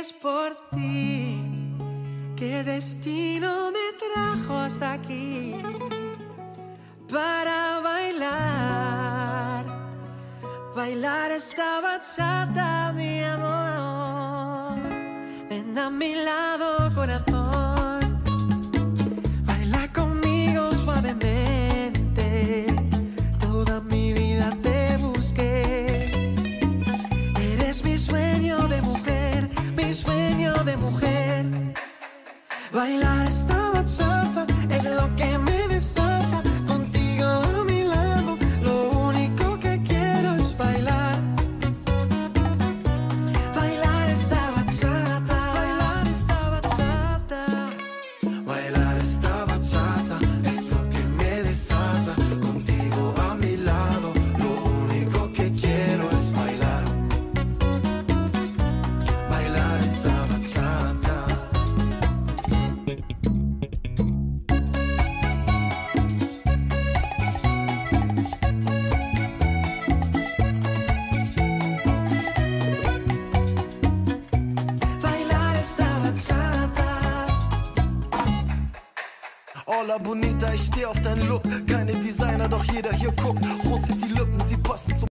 es por ti que el destino me trajo hasta aquí para bailar esta bachata, mi amor. Ven a mi lado, corazón, baila conmigo suavemente. Toda mi vida te busqué. Eres mi sueño de mujer, mi sueño de mujer. Bailar esta bachata es lo que me desata. Contigo a mi lado, lo único que quiero es bailar. Bailar esta bachata, bailar esta bachata. Bailar esta bachata es lo que me desata. Contigo a mi lado, lo único que quiero es bailar. Bailar esta bachata. Bailar esta bachata. Hola Bonita, ich steh auf deinen Look. Keine Designer, doch jeder hier guckt. Rot sind die Lippen, sie passen zum